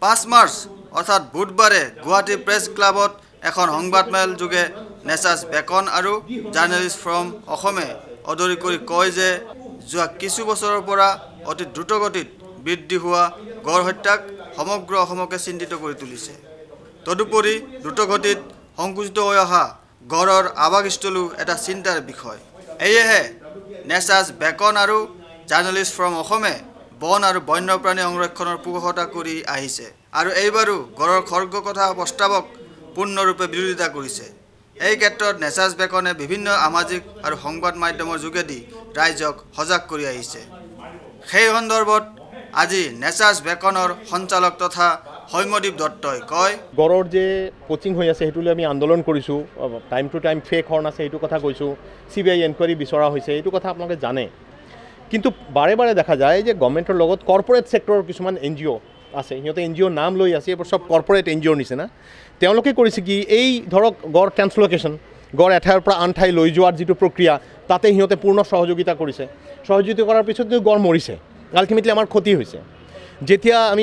5 March অৰ্থাৎ বুধবাৰে Guwahati press ক্লাবত এখন সংবাদমেল যোগে নেচাছ বেকন আৰু জাৰ্নেলিষ্ট ফ্ৰম অসমে অদৰি কৰি কয় যে যোৱা কিছু বছৰৰ পৰা অতি দ্ৰুতগতিত বৃদ্ধি হোৱা গড় হত্যাক সমগ্ৰ অসমকে চিন্তিত কৰি তুলিছে। তদুপৰি দ্ৰুতগতিত সংকুচিত হৈ অহা গড়ৰ আৱাসস্থলো এটা চিন্তাৰ বিষয়। এয়েহে নেচাছ বেকন আৰু জাৰ্নেলিষ্ট ফ্ৰম অসমে বন আৰু বন্যপ্ৰাণী সংৰক্ষণৰ পোষকতা কৰি আহিছে আৰু এইবাৰো গড়ৰ খৰ্গ কথা প্ৰস্তাৱক পূৰ্ণৰূপে বিৰোধিতা কৰিছে। এই ক্ষেত্ৰত নেচাছ বেকনে বিভিন্ন সামাজিক আৰু সংবাদ মাধ্যমৰ যোগেদি ৰাইজক সজাগ কৰি আহিছে। সেই সন্দৰ্ভত আজি নেচাছ বেকনৰ সঞ্চালক তথা হৈমদীপ দত্তই কয়, গড়ৰ যে কোচিং হৈ আছে সেইটোলৈ আমি আন্দোলন কৰিছোঁ, time to time fake horn আছে সেইটো কথা কৈছোঁ, CBI এনকুৱাৰী বিচৰা হৈছে এইটো কথা আপোনালোকে জানে। কিন্তু বাৰে বাৰে দেখা যায় যে গভৰ্ণমেণ্টৰ লগত কৰ্পৰেট ছেক্টৰৰ কিছুমান NGO আছে, সিহঁতে NGO নাম লৈ আছে, এইবোৰ চব কৰ্পৰেট NGOৰ নিচিনা। তেওঁলোকে কৰিছে কি, এই ধৰক গড় ট্ৰেন্সলোকেশ্যন, গড় এঠাইৰ পৰা আন ঠাই লৈ যোৱাৰ যিটো প্ৰক্ৰিয়া, তাতে সিহঁতে পূৰ্ণ সহযোগিতা কৰিছে। সহযোগিতা কৰাৰ পিছত গড় মৰিছে, আল্টিমেটলি আমাৰ ক্ষতি হৈছে। যেতিয়া আমি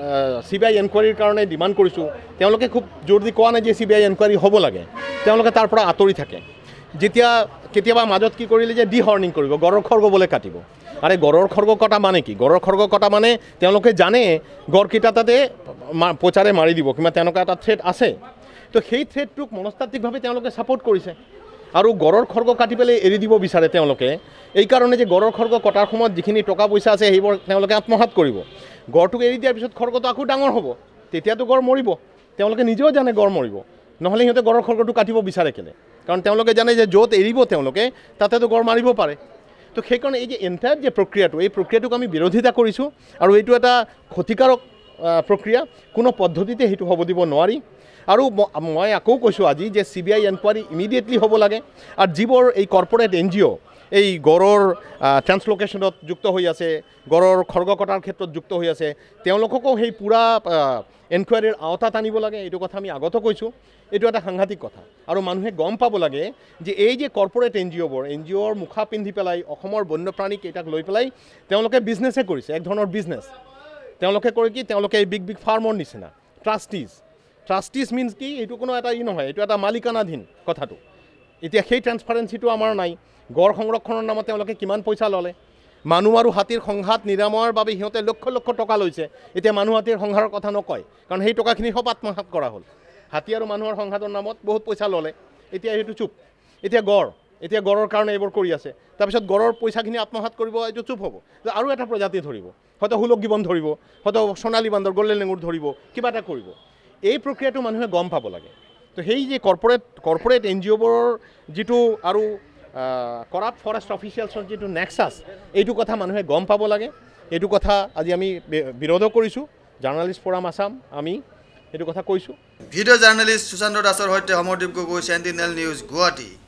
CBI এনকুৱাৰীৰ কাৰণে ডিমাণ্ড কৰিছোঁ, তেওঁলোকে খুব জোৰ দি কোৱা নাই যে CBI এনকুৱাৰী হ'ব লাগে, তেওঁলোকে তাৰ পৰা আঁতৰি থাকে। যেতিয়া কেতিয়াবা মাজত কি কৰিলে যে ডিহৰ্নিং কৰিব, গড়ৰ খৰ্গ বোলে কাটিব। আৰে গড়ৰ খৰ্গ কটা মানে কি? গড়ৰ খৰ্গ কটা মানে তেওঁলোকে জানে গড়কেইটা তাতে পচাৰে মাৰি দিব, কিবা তেনেকুৱা এটা থ্ৰেট আছে। তো সেই থ্ৰেটটোক মনস্তাত্ত্বিকভাৱে তেওঁলোকে ছাপোৰ্ট কৰিছে আৰু গড়ৰ খৰ্গ কাটি পেলাই এৰি দিব বিচাৰে তেওঁলোকে। এইকাৰণে যে গড়ৰ খৰ্গ কটাৰ সময়ত যিখিনি টকা পইচা আছে সেইবোৰ তেওঁলোকে আত্মসাৎ কৰিব। গড়টোক এৰি দিয়াৰ পিছত খৰ্গটো আকৌ ডাঙৰ হ'ব, তেতিয়াতো গড় মৰিব। তেওঁলোকে নিজেও জানে গড় মৰিব, নহ'লে সিহঁতে গড়ৰ খৰ্গটো কাটিব বিচাৰে কেলে? কাৰণ তেওঁলোকে জানে যে য'ত এৰিব তেওঁলোকে তাতেতো গড় মাৰিব পাৰে। তো সেইকাৰণে এই যে এণ্টায়াৰ যে প্ৰক্ৰিয়াটো, এই প্ৰক্ৰিয়াটোক আমি বিৰোধিতা কৰিছোঁ আৰু এইটো এটা ক্ষতিকাৰক প্ৰক্ৰিয়া, কোনো পদ্ধতিতে সেইটো হ'ব দিব নোৱাৰি। আৰু মই আকৌ কৈছোঁ আজি যে CBI এনকুৱাৰী ইমিডিয়েটলি হ'ব লাগে আৰু যিবোৰ এই কৰ্পৰেট NGO এই গড়ৰ ট্ৰেন্সলোকেশ্যনত যুক্ত হৈ আছে, গড়ৰ খৰ্গ কটাৰ ক্ষেত্ৰত যুক্ত হৈ আছে, তেওঁলোককো সেই পূৰা এনকুৱাৰীৰ আওতাত আনিব লাগে। এইটো কথা আমি আগতো কৈছোঁ, এইটো এটা সাংঘাতিক কথা। আৰু মানুহে গম পাব লাগে যে এই যে কৰ্পৰেট NGOৰ মুখা পিন্ধি পেলাই অসমৰ বন্যপ্ৰাণী কেইটাক লৈ পেলাই তেওঁলোকে বিজনেছে কৰিছে, এক ধৰণৰ বিজনেছ। তেওঁলোকে কৰে কি, তেওঁলোকে এই বিগ ফাৰ্মৰ নিচিনা ট্ৰাষ্টিজ মিনছ কি, এইটো কোনো এটা নহয়, এইটো এটা মালিকানাধীন কথাটো। এতিয়া সেই ট্ৰেন্সপাৰেঞ্চিটো আমাৰ নাই। গড় সংৰক্ষণৰ নামত তেওঁলোকে কিমান পইচা ল'লে, মানুহ আৰু হাতীৰ সংঘাত নিৰাময়ৰ বাবে সিহঁতে লক্ষ লক্ষ টকা লৈছে। এতিয়া মানুহ হাতীৰ সংঘাতৰ কথা নকয়, কাৰণ সেই টকাখিনি সব আত্মসাৎ কৰা হ'ল। হাতী আৰু মানুহৰ সংঘাতৰ নামত বহুত পইচা ল'লে, এতিয়া সেইটো চুপ। এতিয়া গড়ৰ কাৰণে এইবোৰ কৰি আছে, তাৰপিছত গড়ৰ পইচাখিনি আত্মসাৎ কৰিব, এইটো চুপ হ'ব। আৰু এটা প্ৰজাতি ধৰিব, হয়তো হুলক গিবন ধৰিব, হয়তো সোণালী বান্দৰ, গল্ডেন লেঙুৰ ধৰিব, কিবা এটা কৰিব। এই প্ৰক্ৰিয়াটো মানুহে গম পাব লাগে। তো সেই যে কৰ্পৰেট NGOবোৰৰ যিটো আৰু কৰাপ্ট ফৰেষ্ট অফিচিয়েলছৰ যিটো নেক্সাছ, এইটো কথা মানুহে গম পাব লাগে। এইটো কথা আজি আমি বিৰোধো কৰিছোঁ, জাৰ্নেলিষ্ট ফৰাম আছাম আমি এইটো কথা কৈছোঁ। ভিডিঅ' জাৰ্নেলিষ্ট সুশান্ত দাসৰ সৈতে সমৰদীপ গগৈ, চেণ্টিনেল নিউজ, গুৱাহাটী।